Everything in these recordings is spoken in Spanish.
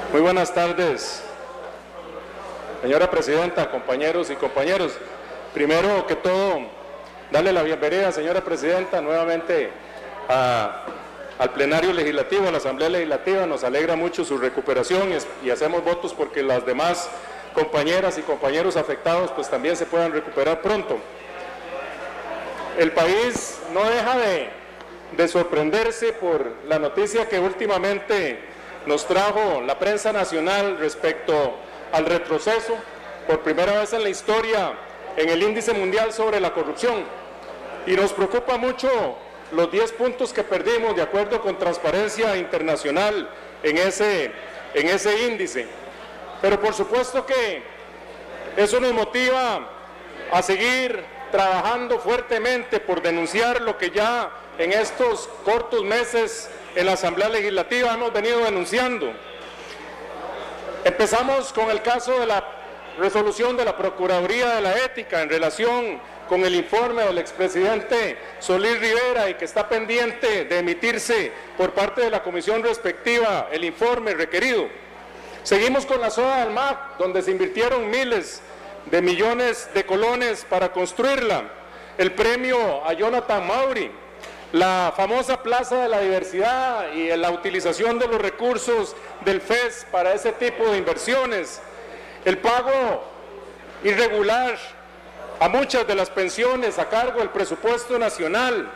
Muy buenas tardes, señora presidenta, compañeros y compañeros. Primero que todo, darle la bienvenida, señora presidenta, nuevamente al plenario legislativo, a la Asamblea Legislativa. Nos alegra mucho su recuperación y hacemos votos porque las demás compañeras y compañeros afectados pues también se puedan recuperar pronto. El país no deja de sorprenderse por la noticia que últimamente nos trajo la prensa nacional respecto al retroceso por primera vez en la historia en el índice mundial sobre la corrupción, y nos preocupa mucho los 10 puntos que perdimos de acuerdo con Transparencia Internacional en ese índice. Pero por supuesto que eso nos motiva a seguir trabajando fuertemente por denunciar lo que ya en estos cortos meses en la Asamblea Legislativa hemos venido denunciando. Empezamos con el caso de la resolución de la Procuraduría de la Ética en relación con el informe del expresidente Solís Rivera, y que está pendiente de emitirse por parte de la comisión respectiva el informe requerido. Seguimos con la soda del MAP, donde se invirtieron miles de millones de colones para construirla. El premio a Jonathan Maury, la famosa Plaza de la Diversidad y la utilización de los recursos del FES para ese tipo de inversiones, el pago irregular a muchas de las pensiones a cargo del presupuesto nacional,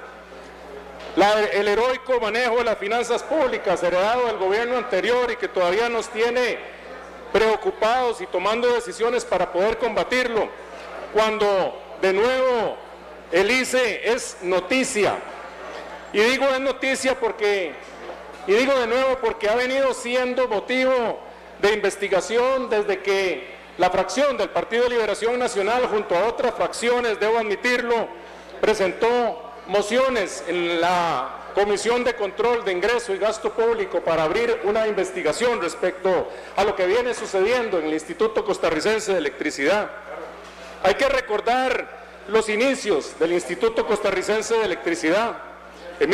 el heroico manejo de las finanzas públicas heredado del gobierno anterior y que todavía nos tiene preocupados y tomando decisiones para poder combatirlo, cuando de nuevo el ICE es noticia. Y digo es noticia porque, y digo de nuevo porque ha venido siendo motivo de investigación desde que la fracción del Partido de Liberación Nacional, junto a otras fracciones, debo admitirlo, presentó mociones en la Comisión de Control de Ingreso y Gasto Público para abrir una investigación respecto a lo que viene sucediendo en el Instituto Costarricense de Electricidad. Hay que recordar los inicios del Instituto Costarricense de Electricidad. En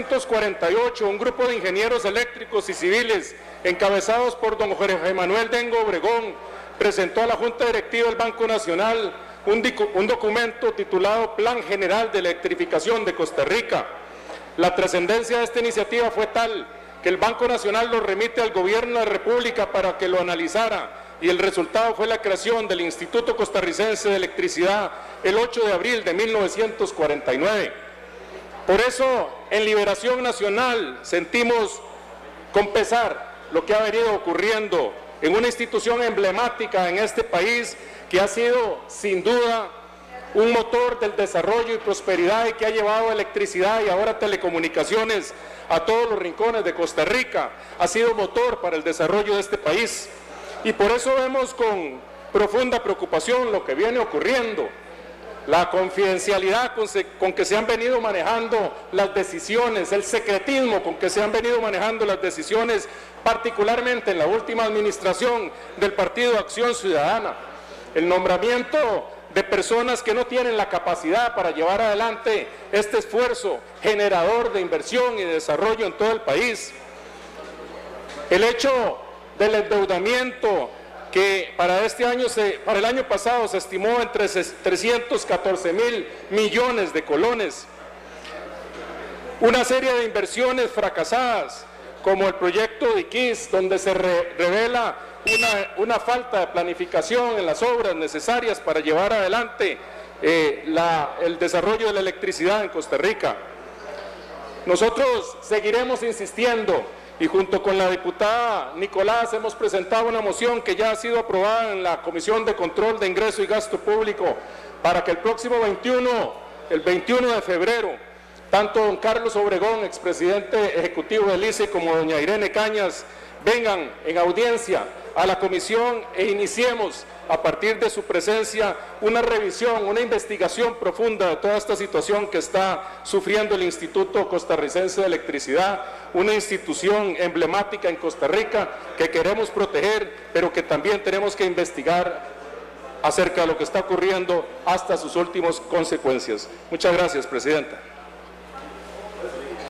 1948, un grupo de ingenieros eléctricos y civiles, encabezados por don Jorge Manuel Dengo Obregón, presentó a la Junta Directiva del Banco Nacional un documento titulado Plan General de Electrificación de Costa Rica. La trascendencia de esta iniciativa fue tal que el Banco Nacional lo remite al Gobierno de la República para que lo analizara, y el resultado fue la creación del Instituto Costarricense de Electricidad el 8 de abril de 1949. Por eso, en Liberación Nacional sentimos con pesar lo que ha venido ocurriendo en una institución emblemática en este país, que ha sido sin duda un motor del desarrollo y prosperidad, y que ha llevado electricidad y ahora telecomunicaciones a todos los rincones de Costa Rica. Ha sido motor para el desarrollo de este país, y por eso vemos con profunda preocupación lo que viene ocurriendo. La confidencialidad con que se han venido manejando las decisiones, el secretismo con que se han venido manejando las decisiones, particularmente en la última administración del Partido Acción Ciudadana, el nombramiento de personas que no tienen la capacidad para llevar adelante este esfuerzo generador de inversión y de desarrollo en todo el país, el hecho del endeudamiento que para el año pasado se estimó en 314.000 millones de colones. Una serie de inversiones fracasadas, como el proyecto de Iquis, donde se revela una falta de planificación en las obras necesarias para llevar adelante el desarrollo de la electricidad en Costa Rica. Nosotros seguiremos insistiendo, y junto con la diputada Nicolás hemos presentado una moción que ya ha sido aprobada en la Comisión de Control de Ingreso y Gasto Público, para que el próximo 21 de febrero, tanto don Carlos Obregón, expresidente ejecutivo del ICE, como doña Irene Cañas vengan en audiencia a la comisión e iniciemos a partir de su presencia una revisión, una investigación profunda de toda esta situación que está sufriendo el Instituto Costarricense de Electricidad, una institución emblemática en Costa Rica que queremos proteger, pero que también tenemos que investigar acerca de lo que está ocurriendo hasta sus últimas consecuencias. Muchas gracias, presidenta.